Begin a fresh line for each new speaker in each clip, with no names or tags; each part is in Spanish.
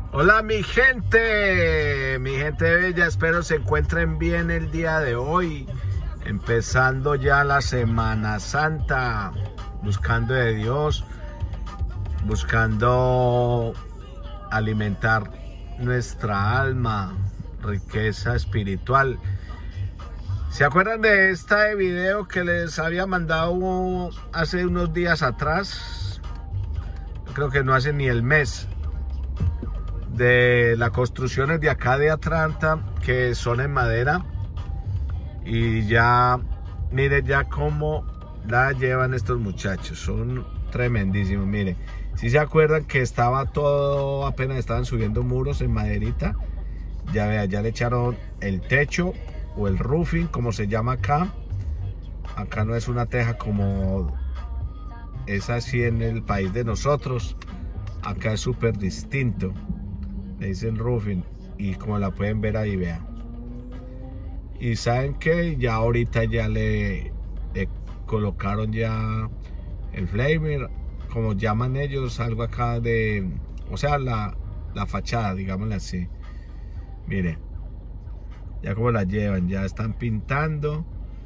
Hola mi gente bella, espero se encuentren bien el día de hoy, empezando ya la Semana Santa, buscando de Dios, buscando alimentar nuestra alma, riqueza espiritual. ¿Se acuerdan de este video que les había mandado hace unos días atrás? Yo creo que no hace ni el mes, de las construcciones de acá de Atlanta que son en madera, y ya miren ya cómo la llevan estos muchachos, son tremendísimos. Miren, si se acuerdan que estaba todo, apenas estaban subiendo muros en maderita, ya vea, ya le echaron el techo o el roofing como se llama acá. Acá no es una teja como es así en el país de nosotros, acá es súper distinto. Le dicen roofing, y como la pueden ver ahí, vean. Y saben que ya ahorita ya le colocaron ya el flamer, como llaman ellos, algo acá de, o sea, la fachada, digámosle así. Miren, ya como la llevan, ya están pintando,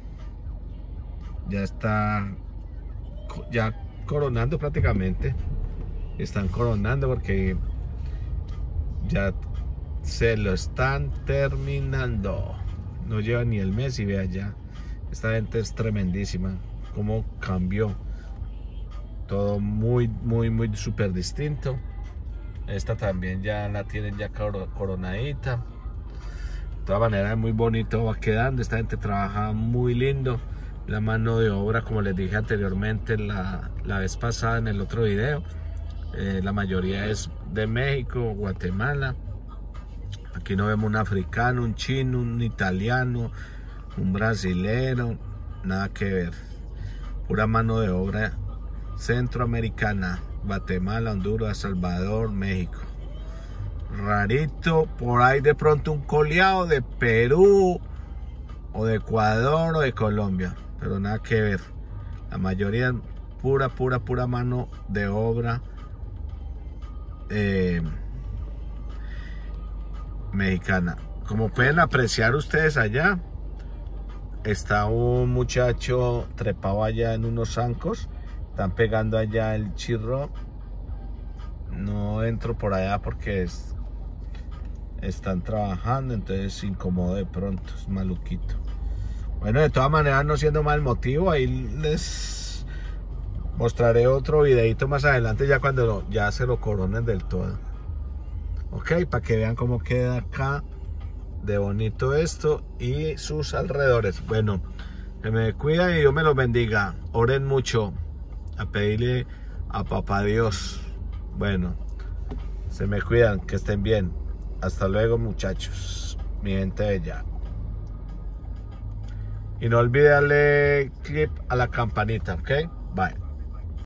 ya está ya coronando prácticamente. Están coronando porque ya se lo están terminando. No lleva ni el mes y vea ya. Esta gente es tremendísima. Cómo cambió. Todo muy súper distinto. Esta también ya la tienen ya coronadita. De todas maneras, muy bonito va quedando. Esta gente trabaja muy lindo. La mano de obra, como les dije anteriormente la vez pasada en el otro video, la mayoría es de México, Guatemala. Aquí no vemos un africano, un chino, un italiano, un brasilero, nada que ver. Pura mano de obra centroamericana, Guatemala, Honduras, Salvador, México. Rarito, por ahí de pronto un coleado de Perú, o de Ecuador, o de Colombia, pero nada que ver. La mayoría pura mano de obra mexicana. Como pueden apreciar ustedes allá, está un muchacho trepado allá en unos zancos. Están pegando allá el chirro. No entro por allá porque están trabajando, entonces se incomodo de pronto, es maluquito. Bueno, de todas maneras, no siendo mal motivo, ahí les mostraré otro videito más adelante, ya cuando ya se lo coronen del todo. Ok, para que vean cómo queda acá de bonito esto y sus alrededores. Bueno, que me cuidan y Dios me los bendiga. Oren mucho a pedirle a papá Dios. Bueno, se me cuidan, que estén bien. Hasta luego, muchachos, mi gente bella. Y no olviden darle clip a la campanita, ok, bye.